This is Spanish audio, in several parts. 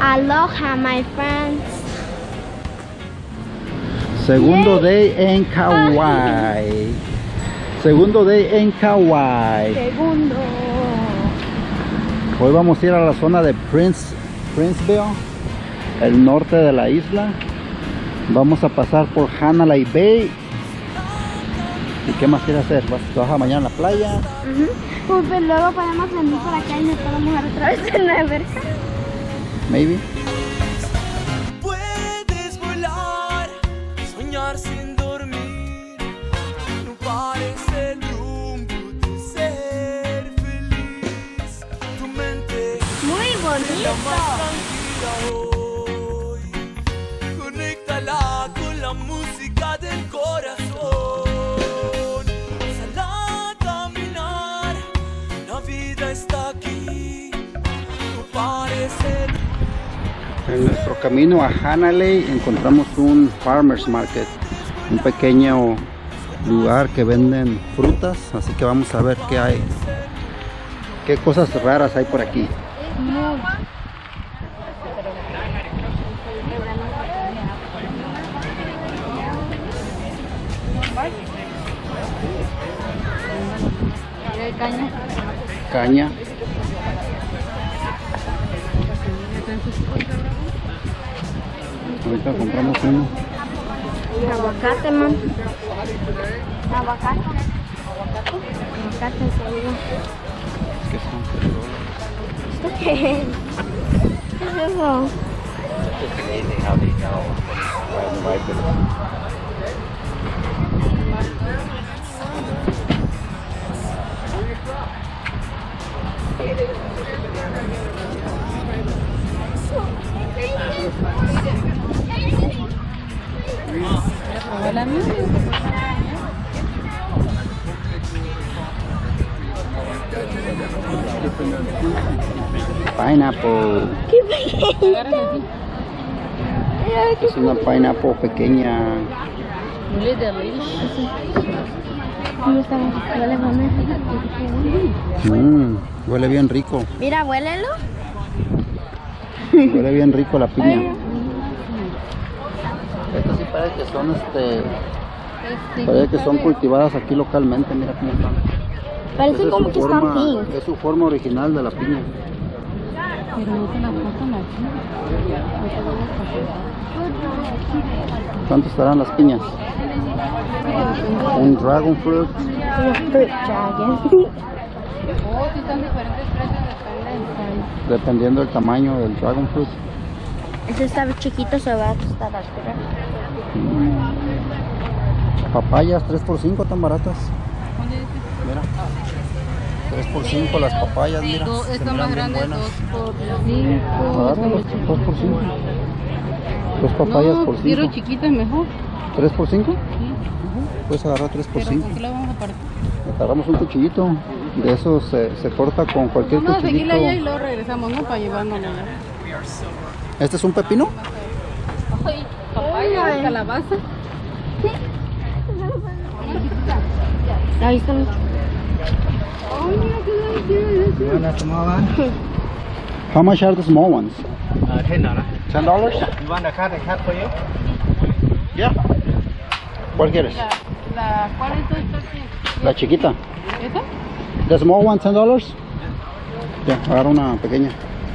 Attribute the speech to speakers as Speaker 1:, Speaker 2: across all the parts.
Speaker 1: Aloha, my friends.
Speaker 2: Segundo day en Kauai. Segundo day en Kauai.
Speaker 1: Segundo.
Speaker 2: Hoy vamos a ir a la zona de Princeville, el norte de la isla. Vamos a pasar por Hanalei Bay. ¿Y qué más quieres hacer? ¿Vas a bañar en la playa?
Speaker 1: Pues luego podemos venir por acá y nos podemos mojar otra vez en la alberca.
Speaker 2: Maybe.
Speaker 3: Puedes volar, soñar sin dormir. No pares el rumbo de ser feliz. Tu mente
Speaker 1: Muy
Speaker 3: es
Speaker 1: bonito.
Speaker 3: la más tranquila hoy. Conéctala con la música del corazón. Sal a caminar, la vida está aquí. No pares el
Speaker 2: En nuestro camino a Hanalei encontramos un farmers market, un pequeño lugar que venden frutas, así que vamos a ver qué hay, qué cosas raras hay por aquí. Caña. Ahorita compramos uno.
Speaker 1: Aguacate, man. Aguacate. Aguacate, seguro.
Speaker 2: ¿Qué son?
Speaker 1: ¿Esto qué es? ¿Qué es eso?
Speaker 2: Pineapple.
Speaker 1: ¡Qué pequeñito!
Speaker 2: Es una pineapple pequeña.
Speaker 1: ¿Cómo está? Huele bueno.
Speaker 2: Huele bien rico.
Speaker 1: Mira, huélelo.
Speaker 2: Huele bien rico la piña. Estas sí parece que son parece que son cultivadas aquí localmente. Mira cómo están.
Speaker 1: Parece
Speaker 2: Esa
Speaker 1: como
Speaker 2: es
Speaker 1: que
Speaker 2: su
Speaker 1: están
Speaker 2: forma,
Speaker 1: pink.
Speaker 2: es su forma original de la piña. ¿Cuánto estarán las piñas? Un dragon fruit.
Speaker 1: Una fruit dragon.
Speaker 2: Dependiendo del tamaño del dragon fruit.
Speaker 1: Ese está chiquito, se va a estar altura.
Speaker 2: Papayas 3x5 tan baratas. Mira. 3x5 las papayas, mira.
Speaker 4: Están más grandes, 2 por 5.
Speaker 2: Baratas, 2x5. Dos papayas por 5.
Speaker 4: Quiero chiquitas mejor.
Speaker 2: ¿3x5?
Speaker 4: Sí.
Speaker 2: Puedes agarrar 3x5.
Speaker 4: ¿Por qué la vamos a partir?
Speaker 2: Agarramos un cuchillito. De eso se corta con cualquier
Speaker 4: Vamos a
Speaker 2: cuchillito.
Speaker 4: seguirla allá y luego regresamos, ¿no? Para llevárnosla allá.
Speaker 2: ¿Este es un pepino?
Speaker 4: Papaya, calabaza.
Speaker 1: Ahí están.
Speaker 4: Ay, mira qué delicioso.
Speaker 2: How much are the small ones?
Speaker 5: $10.
Speaker 2: $10?
Speaker 5: You want a cut for you?
Speaker 2: Yeah. ¿Cuál quieres?
Speaker 4: ¿Cuál es tu
Speaker 2: La chiquita.
Speaker 4: ¿Esta?
Speaker 2: The small one, $10? Ya, agarra una pequeña.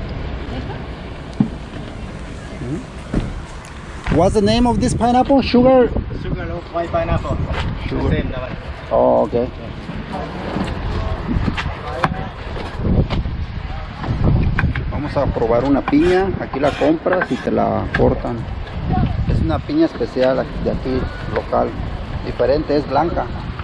Speaker 2: What's the name of this pineapple? Sugar?
Speaker 5: Sugar white pineapple.
Speaker 2: Sugar.
Speaker 5: Same, that one.
Speaker 2: Oh, okay. Vamos a probar una piña. Aquí la compras y te la cortan. Es una piña especial de aquí, local. Diferente, es blanca.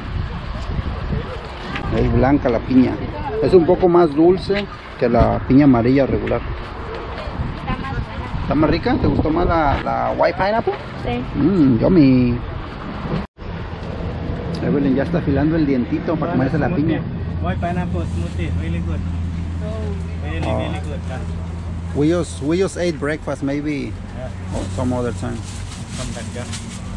Speaker 2: Es blanca la piña. Es un poco más dulce que la piña amarilla regular. ¿Está más rica? ¿Te gustó más la white pineapple?
Speaker 1: Sí.
Speaker 2: Yummy. Evelyn ya está afilando el dientito para comerse la piña.
Speaker 5: White pineapple smoothie, really good. Really, really good.
Speaker 2: We just ate breakfast, maybe some other time.
Speaker 5: Come back, yeah.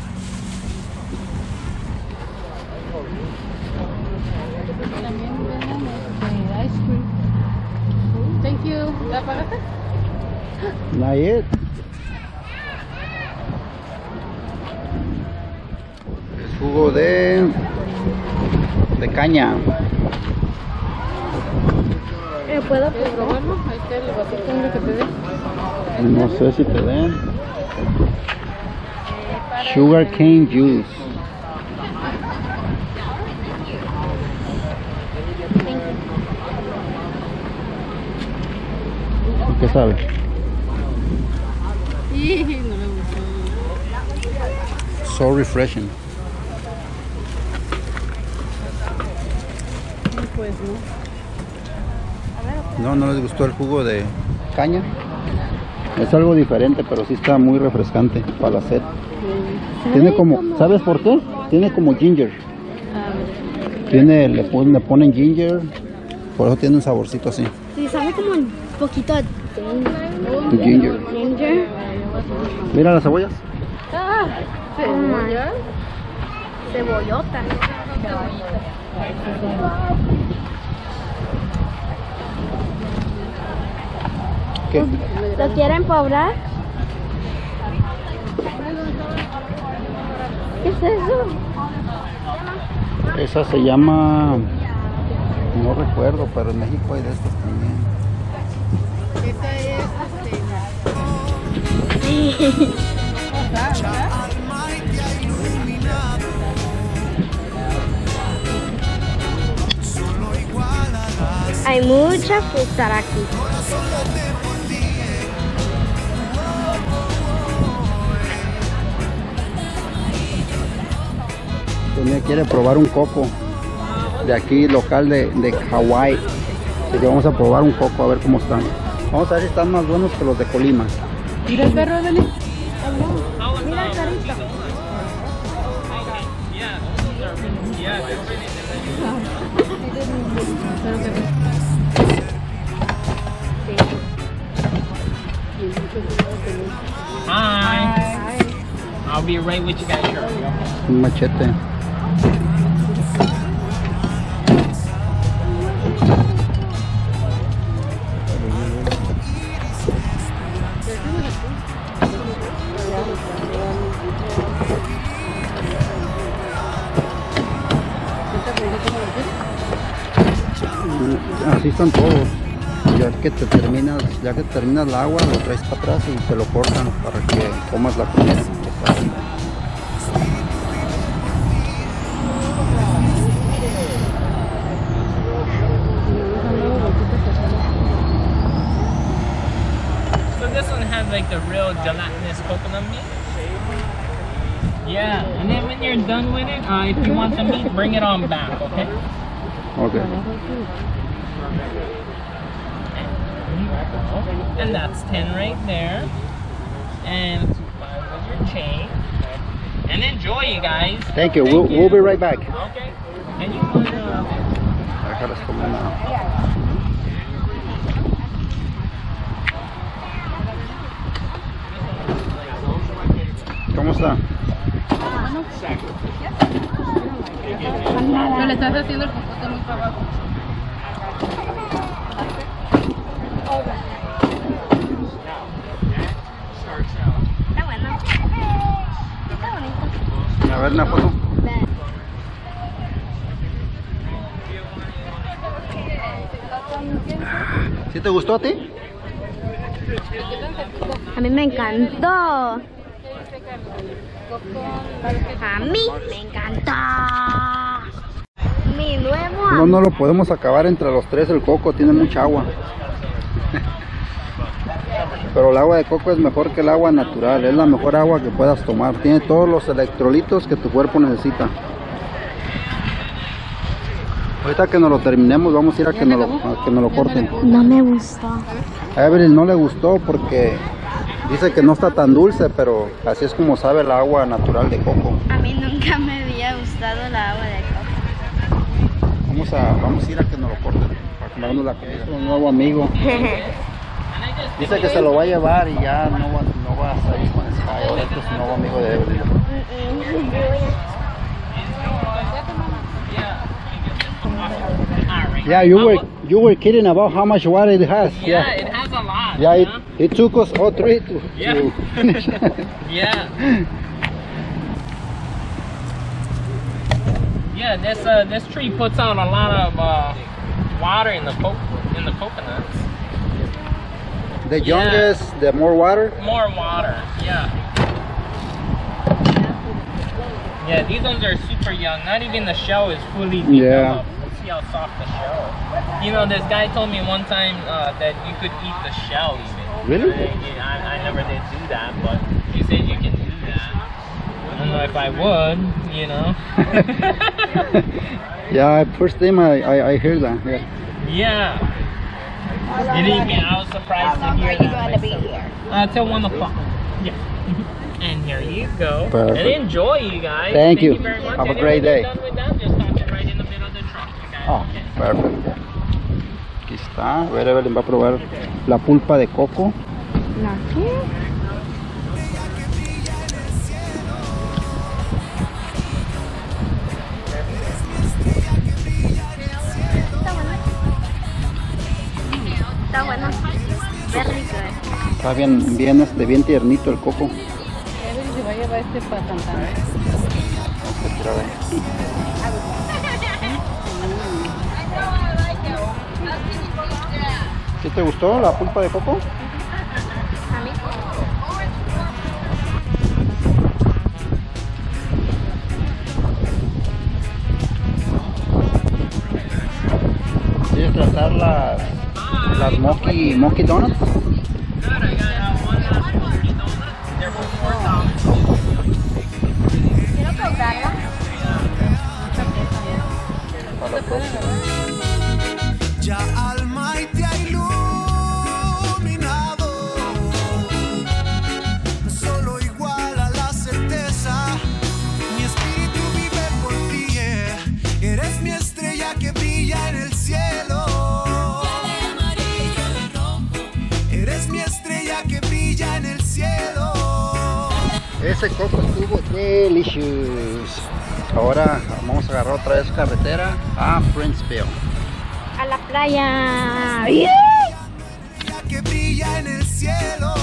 Speaker 4: También venden ice cream. Thank you. ¿La pagaste?
Speaker 2: Not yet. Es jugo de caña.
Speaker 1: ¿Puedo
Speaker 4: Probarlo, ahí está el vasito que te dé.
Speaker 2: No sé si te den. Sugar cane juice. ¿Qué sabe?
Speaker 4: Y no me gustó.
Speaker 2: So refreshing.
Speaker 4: Pues no.
Speaker 2: No les gustó el jugo de caña. Es algo diferente, pero sí está muy refrescante para la sed. Tiene como, ¿sabes por qué? Tiene como ginger. Le ponen ginger, por eso tiene un saborcito así.
Speaker 1: Sí, sabe como un poquito de
Speaker 2: Ginger.
Speaker 1: ginger.
Speaker 2: Mira las cebollas.
Speaker 4: ¿Cebolla?
Speaker 1: Cebollota.
Speaker 2: ¿Qué?
Speaker 1: ¿Lo quieren poblar? ¿Qué es eso?
Speaker 2: Esa se llama, no recuerdo, pero en México hay de estas también.
Speaker 4: Esta es
Speaker 1: Hay mucha fruta aquí.
Speaker 2: Sonia quiere probar un coco de aquí, local de Hawái. Así que vamos a probar un coco a ver cómo están. Vamos a ver si están más buenos que los de Colima.
Speaker 4: Mira el perro, Deli.
Speaker 1: Mira el carrito.
Speaker 5: Hi. I'll be right with you guys shortly.
Speaker 2: Un machete. Así están todos. Ya que terminas el agua, lo traes para atrás y te lo cortan para que comas la comida.
Speaker 5: So this one has like the real gelatinous coconut meat. Yeah, and then when you're done with it, if you want the meat, bring it on back, okay?
Speaker 2: Okay.
Speaker 5: And that's 10 right there. And 5 with your change. And enjoy, you guys.
Speaker 2: Thank you. We'll be right back.
Speaker 5: Okay. And you want
Speaker 2: Déjalas comer nada. ¿Cómo está?
Speaker 4: No le estás haciendo el popote muy para abajo.
Speaker 1: Está bueno. Está bonito.
Speaker 2: A ver una foto. ¿Sí te gustó a ti?
Speaker 1: A mí me encantó. A mí me encantó. Mi nuevo
Speaker 2: No lo podemos acabar entre los tres, el coco tiene mucha agua. Pero el agua de coco es mejor que el agua natural, es la mejor agua que puedas tomar. Tiene todos los electrolitos que tu cuerpo necesita. Ahorita que nos lo terminemos vamos a ir a que nos lo corten.
Speaker 1: no me gustó.
Speaker 2: A Evelyn no le gustó porque dice que no está tan dulce, pero así es como sabe el agua natural de coco.
Speaker 1: A mí nunca me había gustado el agua de coco.
Speaker 2: Vamos a ir a que nos lo corten para comernos la comida. Es un nuevo amigo. Dice que se lo va a llevar y ya no va a salir con Sky. Ahora este es un nuevo amigo de Evelyn. Yeah, you were kidding about how much water it has.
Speaker 5: Yeah, it has a lot.
Speaker 2: Yeah,
Speaker 5: you know?
Speaker 2: it took us all three to
Speaker 5: Yeah.
Speaker 2: finish.
Speaker 5: Yeah. Yeah, this tree puts out a lot of water in the coconuts.
Speaker 2: The
Speaker 5: Yeah.
Speaker 2: youngest, the more water.
Speaker 5: More water, yeah. Yeah, these ones are super young. Not even the shell is fully developed.
Speaker 2: Yeah.
Speaker 5: See how soft the shell. You know, this guy told me one time that you could eat the shell even.
Speaker 2: Really?
Speaker 5: I never did do that, but he said you can do that. I don't know if I would, you know.
Speaker 2: Yeah, first time I heard that. Yeah.
Speaker 5: Yeah. Believe me, I was surprised to hear that.
Speaker 1: to be here?
Speaker 5: Till 1 o'clock. Yeah. And here you go.
Speaker 2: Perfect.
Speaker 5: And enjoy, you guys.
Speaker 2: Thank you.
Speaker 5: Very much.
Speaker 2: Have a
Speaker 5: And
Speaker 2: great
Speaker 5: when
Speaker 2: day.
Speaker 5: you're done with that, just stop it right in the middle of the truck, you guys.
Speaker 2: Oh,
Speaker 5: Okay.
Speaker 2: perfecto. Aquí está. A ver, Evelyn va a probar la pulpa de coco.
Speaker 1: ¿La qué? Está bueno. Very good.
Speaker 2: Está bien tiernito el coco.
Speaker 4: Evelyn se va a llevar este para Santana.
Speaker 2: Vamos a tirar ahí. ¿Sí te gustó la pulpa de coco?
Speaker 1: A mí.
Speaker 2: ¿Quieres tratar las Monkey Donuts?
Speaker 5: Good, I got one Monkey donut. They're for $4.
Speaker 1: Quiero probarla.
Speaker 2: Para la próxima.
Speaker 3: Ya alma y te ha iluminado, solo igual a la certeza. Mi espíritu vive por ti, eres mi estrella que brilla en el cielo. Eres mi estrella que brilla en el cielo.
Speaker 2: Ese coco estuvo delicious. Ahora vamos a agarrar otra vez carretera a Princeville.
Speaker 1: A la playa.
Speaker 3: Que brilla en el cielo.